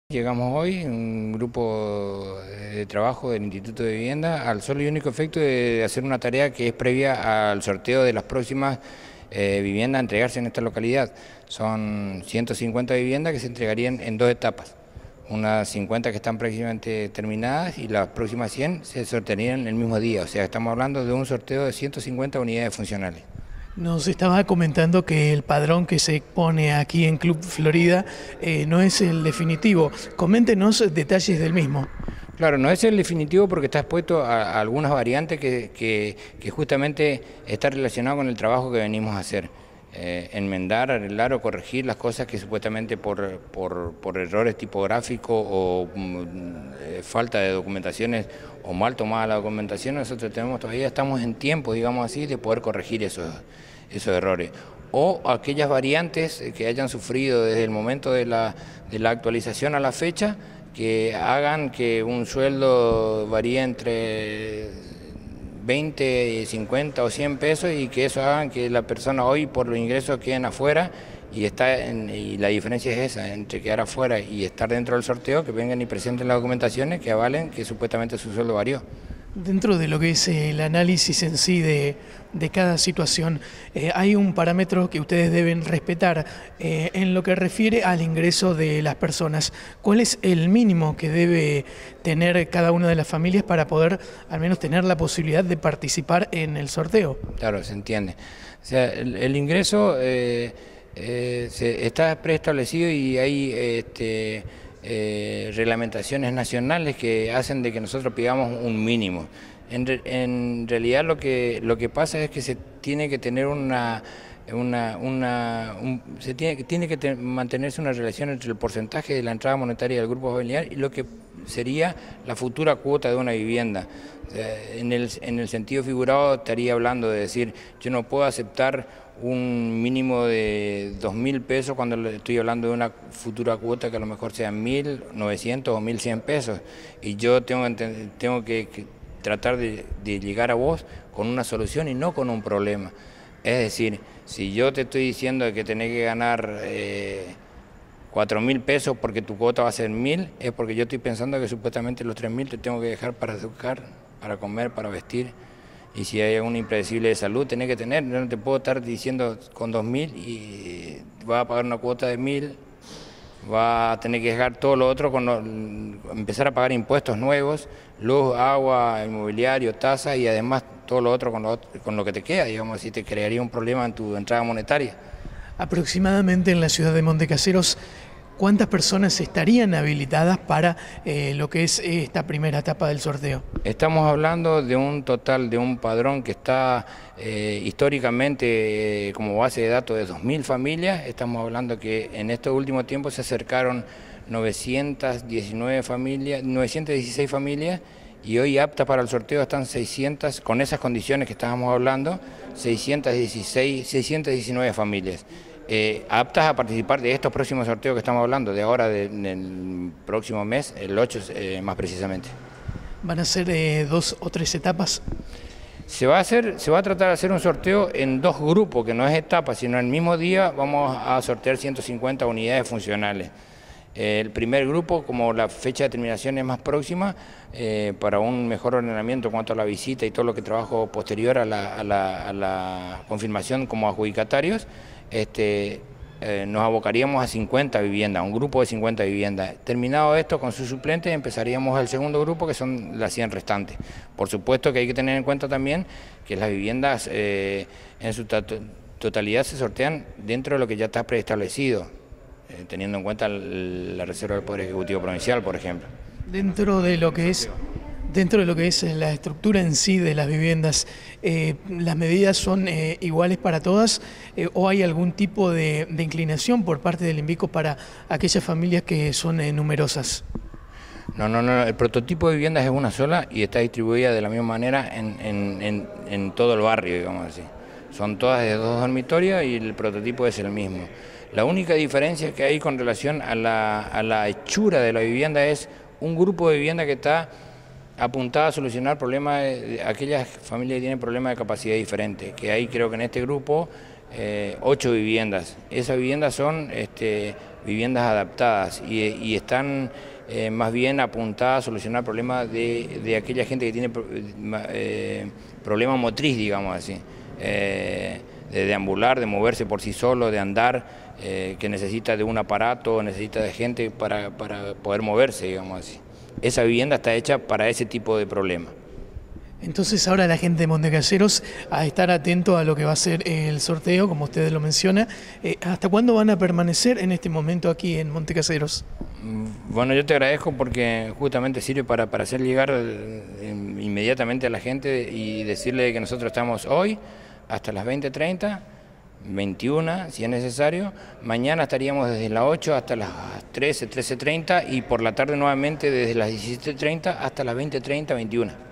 Llegamos hoy, un grupo de trabajo del Instituto de Vivienda, al solo y único efecto de hacer una tarea que es previa al sorteo de las próximas viviendas a entregarse en esta localidad. Son 150 viviendas que se entregarían en dos etapas. Unas 50 que están prácticamente terminadas y las próximas 100 se sortearían el mismo día. O sea, estamos hablando de un sorteo de 150 unidades funcionales. Nos estaba comentando que el padrón que se pone aquí en Club Florida no es el definitivo. Coméntenos detalles del mismo. Claro, no es el definitivo porque está expuesto a algunas variantes que justamente está relacionado con el trabajo que venimos a hacer. Enmendar, arreglar o corregir las cosas que supuestamente por errores tipográficos o falta de documentaciones o mal tomada la documentación, nosotros todavía estamos en tiempo, digamos así, de poder corregir esos errores. O aquellas variantes que hayan sufrido desde el momento de la actualización a la fecha, que hagan que un sueldo varíe entre 20, 50 o 100 pesos y que eso hagan que la persona hoy por los ingresos queden afuera y la diferencia es esa, entre quedar afuera y estar dentro del sorteo, que vengan y presenten las documentaciones que avalen que supuestamente su sueldo varió. Dentro de lo que es el análisis en sí de cada situación, hay un parámetro que ustedes deben respetar en lo que refiere al ingreso de las personas. ¿Cuál es el mínimo que debe tener cada una de las familias para poder al menos tener la posibilidad de participar en el sorteo? Claro, se entiende. O sea, el ingreso está preestablecido y hay reglamentaciones nacionales que hacen de que nosotros pidamos un mínimo. En realidad lo que pasa es que se tiene que tener mantenerse una relación entre el porcentaje de la entrada monetaria del grupo familiar y lo que sería la futura cuota de una vivienda. En el sentido figurado estaría hablando de decir, yo no puedo aceptar un mínimo de 2.000 pesos cuando le estoy hablando de una futura cuota que a lo mejor sean 1.900 o 1.100 pesos. Y yo tengo que tratar de llegar a vos con una solución y no con un problema. Es decir, si yo te estoy diciendo que tenés que ganar 4.000 pesos porque tu cuota va a ser 1.000, es porque yo estoy pensando que supuestamente los 3.000 te tengo que dejar para educar, para comer, para vestir. Y si hay algún impredecible de salud, tenés que tener. Yo no te puedo estar diciendo con 2.000 y vas a pagar una cuota de 1.000, vas a tener que dejar todo lo otro, empezar a pagar impuestos nuevos, luz, agua, inmobiliario, tasa y además todo lo otro con lo que te queda, digamos, si te crearía un problema en tu entrada monetaria. Aproximadamente en la ciudad de Montecaseros, ¿cuántas personas estarían habilitadas para lo que es esta primera etapa del sorteo? Estamos hablando de un total de un padrón que está históricamente como base de datos de 2.000 familias. Estamos hablando que en estos últimos tiempos se acercaron 916 familias y hoy aptas para el sorteo están 600, con esas condiciones que estábamos hablando, 619 familias. Aptas a participar de estos próximos sorteos que estamos hablando, de ahora, del próximo mes, el 8 más precisamente. ¿Van a ser 2 o 3 etapas? Se va a tratar de hacer un sorteo en 2 grupos, que no es etapa, sino el mismo día vamos a sortear 150 unidades funcionales. El primer grupo, como la fecha de terminación es más próxima, para un mejor ordenamiento en cuanto a la visita y todo lo que trabajo posterior a la confirmación como adjudicatarios, nos abocaríamos a 50 viviendas, un grupo de 50 viviendas. Terminado esto con sus suplentes, empezaríamos el segundo grupo, que son las 100 restantes. Por supuesto que hay que tener en cuenta también que las viviendas en su totalidad se sortean dentro de lo que ya está preestablecido, teniendo en cuenta la reserva del Poder Ejecutivo Provincial, por ejemplo. Dentro de lo que es la estructura en sí de las viviendas, ¿las medidas son iguales para todas o hay algún tipo de inclinación por parte del INVICO para aquellas familias que son numerosas? No, el prototipo de viviendas es una sola y está distribuida de la misma manera en todo el barrio, digamos así. Son todas de 2 dormitorios y el prototipo es el mismo. La única diferencia que hay con relación a la hechura de la vivienda es un grupo de vivienda que está apuntada a solucionar problemas de aquellas familias que tienen problemas de capacidad diferente, que hay creo que en este grupo 8 viviendas. Esas viviendas son viviendas adaptadas y están más bien apuntadas a solucionar problemas de aquella gente que tiene problema motriz, digamos así, de deambular, de moverse por sí solo, de andar, que necesita de un aparato, necesita de gente para poder moverse, digamos así. Esa vivienda está hecha para ese tipo de problemas. Entonces ahora la gente de Montecaseros a estar atento a lo que va a ser el sorteo, como ustedes lo mencionan. ¿Hasta cuándo van a permanecer en este momento aquí en Montecaseros? Bueno, yo te agradezco porque justamente sirve para hacer llegar inmediatamente a la gente y decirle que nosotros estamos hoy hasta las 20:30, 21 si es necesario. Mañana estaríamos desde las 8 hasta las 13, 13:30 y por la tarde nuevamente desde las 17:30 hasta las 20:30, 21.